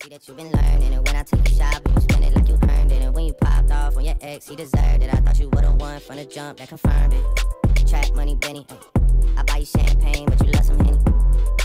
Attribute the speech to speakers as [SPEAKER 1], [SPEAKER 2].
[SPEAKER 1] see that you've been learning. And when I took you shopping, you spend it like you earned it. And when you popped off on your ex, he deserved it. I thought you would've won from the jump, that confirmed it. Trap money, Benny. I buy you champagne, but you love some Henny.